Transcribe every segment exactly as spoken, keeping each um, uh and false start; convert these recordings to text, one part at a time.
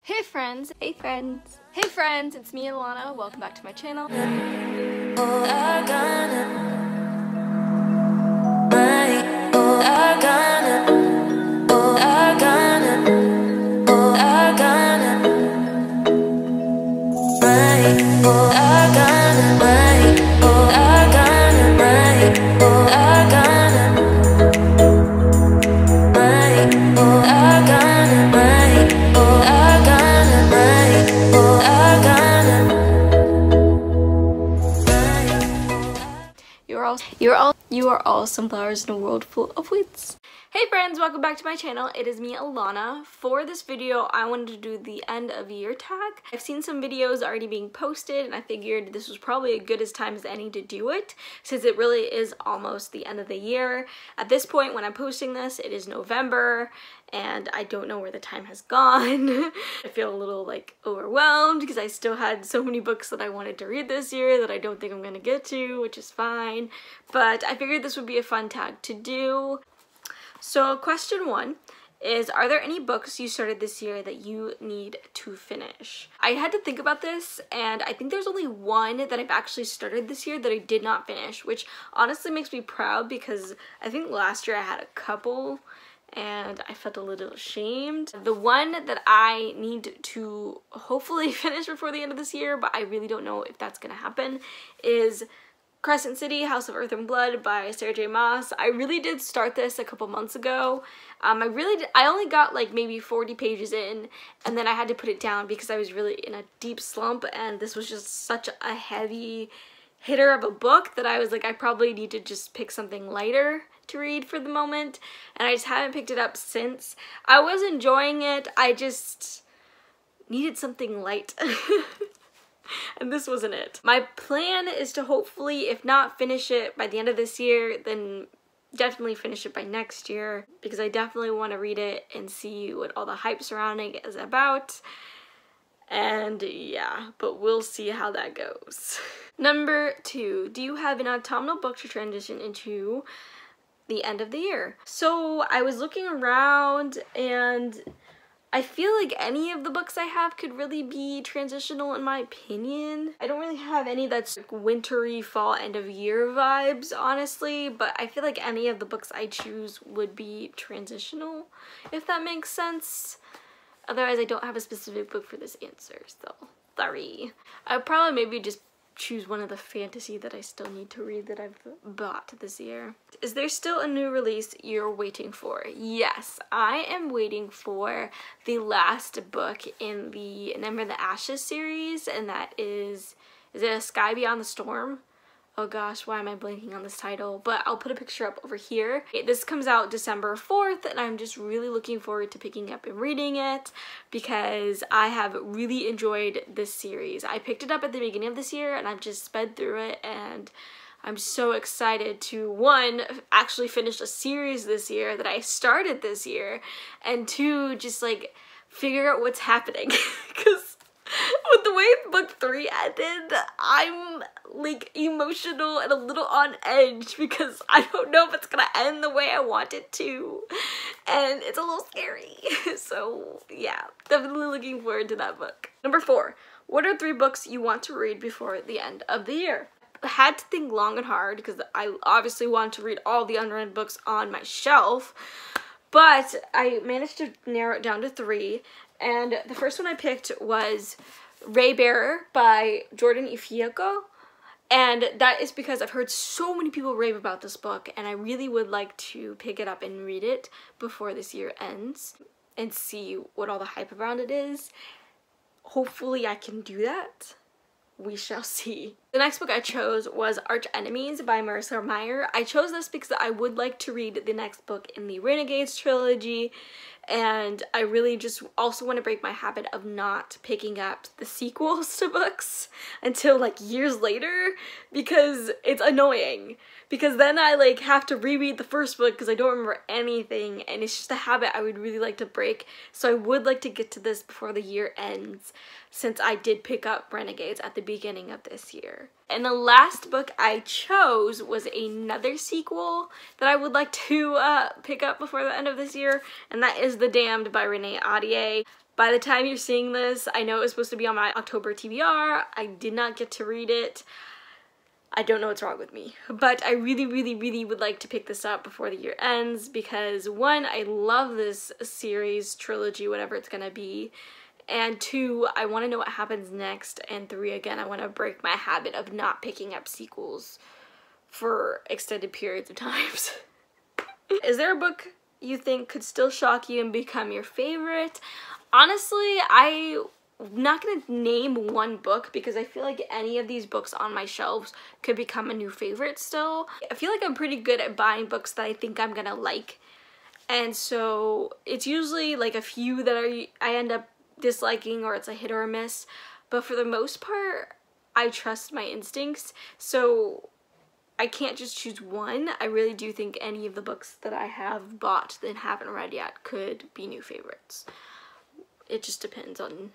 Hey friends, hey friends, hey friends, it's me Alana, welcome back to my channel. You are all you are all sunflowers in a world full of weeds. Hey friends, welcome back to my channel. It is me, Alana. For this video, I wanted to do the end of year tag. I've seen some videos already being posted, and I figured this was probably as good as time as any to do it, since it really is almost the end of the year. At this point, when I'm posting this, it is November, and I don't know where the time has gone. I feel a little like overwhelmed because I still had so many books that I wanted to read this year that I don't think I'm gonna get to, which is fine. But I figured this would be a fun tag to do. So question one is, are there any books you started this year that you need to finish? I had to think about this, and I think there's only one that I've actually started this year that I did not finish, which honestly makes me proud because I think last year I had a couple and I felt a little ashamed. The one that I need to hopefully finish before the end of this year, but I really don't know if that's gonna happen, is Crescent City, House of Earth and Blood by Sarah J Maas. I really did start this a couple months ago. Um, I really did, I only got like maybe forty pages in, and then I had to put it down because I was really in a deep slump, and this was just such a heavy hitter of a book that I was like, I probably need to just pick something lighter to read for the moment, and I just haven't picked it up since. I was enjoying it, I just needed something light. And this wasn't it. My plan is to hopefully, if not finish it by the end of this year, then definitely finish it by next year, because I definitely want to read it and see what all the hype surrounding it is about. And yeah, but we'll see how that goes. Number two, do you have an autumnal book to transition into the end of the year? So I was looking around, and I feel like any of the books I have could really be transitional in my opinion. I don't really have any that's like wintry, fall, end of year vibes, honestly, but I feel like any of the books I choose would be transitional, if that makes sense. Otherwise, I don't have a specific book for this answer, so sorry. I'd probably maybe just choose one of the fantasy that I still need to read that I've bought this year. Is there still a new release you're waiting for? Yes, I am waiting for the last book in the Number the Ashes series, and that is, is it A Sky Beyond the Storm? Oh gosh, why am I blanking on this title? But I'll put a picture up over here. This comes out December fourth, and I'm just really looking forward to picking up and reading it because I have really enjoyed this series. I picked it up at the beginning of this year, and I've just sped through it, and I'm so excited to, one, actually finish a series this year that I started this year, and two, just like figure out what's happening because with the way book three ended, I'm like emotional and a little on edge because I don't know if it's gonna end the way I want it to, and it's a little scary. So yeah, definitely looking forward to that book. Number four, what are three books you want to read before the end of the year? I had to think long and hard because I obviously want to read all the unread books on my shelf, but I managed to narrow it down to three. And the first one I picked was Raybearer by Jordan Ifueko, and that is because I've heard so many people rave about this book, and I really would like to pick it up and read it before this year ends and see what all the hype around it is. Hopefully I can do that. We shall see. The next book I chose was Arch Enemies by Marissa Meyer. I chose this because I would like to read the next book in the Renegades trilogy, and I really just also want to break my habit of not picking up the sequels to books until like years later, because it's annoying. Because then I like have to reread the first book because I don't remember anything, and it's just a habit I would really like to break. So I would like to get to this before the year ends, since I did pick up Renegades at the beginning of this year. And the last book I chose was another sequel that I would like to uh, pick up before the end of this year, and that is The Damned by Renee Ahdieh. By the time you're seeing this, I know it was supposed to be on my October T B R. I did not get to read it. I don't know what's wrong with me, but I really, really, really would like to pick this up before the year ends because one, I love this series, trilogy, whatever it's gonna be, and two, I want to know what happens next, and three, again, I want to break my habit of not picking up sequels for extended periods of times. Is there a book you think could still shock you and become your favorite? Honestly, I I'm not gonna name one book because I feel like any of these books on my shelves could become a new favorite still. I feel like I'm pretty good at buying books that I think I'm gonna like, and so it's usually like a few that I, I end up disliking, or it's a hit or a miss, but for the most part I trust my instincts, so I can't just choose one. I really do think any of the books that I have bought and haven't read yet could be new favorites. It just depends on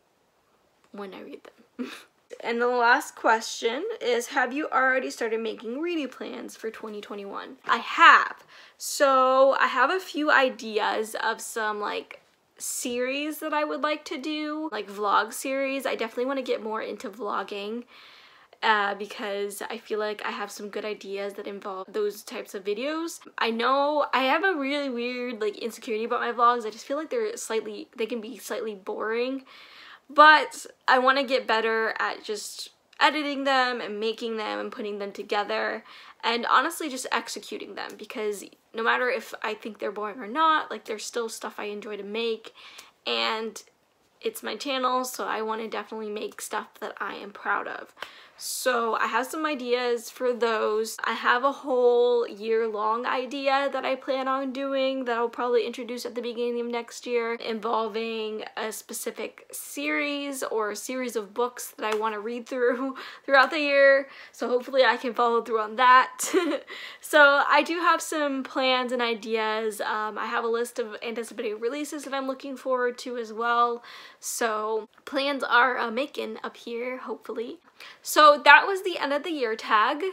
when I read them. And the last question is, have you already started making reading plans for twenty twenty-one? I have. So I have a few ideas of some like series that I would like to do, like vlog series. I definitely want to get more into vlogging uh, because I feel like I have some good ideas that involve those types of videos. I know I have a really weird like insecurity about my vlogs. I just feel like they're slightly, they can be slightly boring. But I want to get better at just editing them and making them and putting them together, and honestly just executing them, because no matter if I think they're boring or not, like there's still stuff I enjoy to make, and it's my channel, so I want to definitely make stuff that I am proud of. So I have some ideas for those. I have a whole year-long idea that I plan on doing that I'll probably introduce at the beginning of next year, involving a specific series or a series of books that I want to read through throughout the year. So hopefully I can follow through on that. So I do have some plans and ideas. Um, I have a list of anticipated releases that I'm looking forward to as well. So plans are uh, making up here, hopefully. So that was the end of the year tag.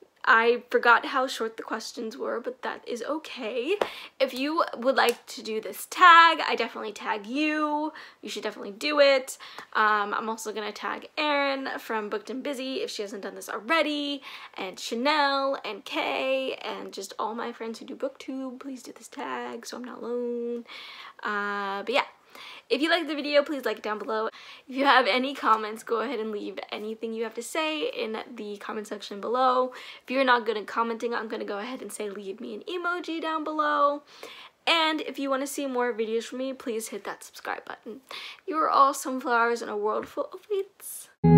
I forgot how short the questions were, but that is okay. If you would like to do this tag, I definitely tag you. You should definitely do it. Um, I'm also gonna tag Erin from Booked and Busy if she hasn't done this already, and Chanel and Kay and just all my friends who do booktube. Please do this tag so I'm not alone. Uh, but yeah. If you liked the video, please like it down below. If you have any comments, go ahead and leave anything you have to say in the comment section below. If you're not good at commenting, I'm going to go ahead and say leave me an emoji down below. And if you want to see more videos from me, please hit that subscribe button. You are all sunflowers in a world full of weeds.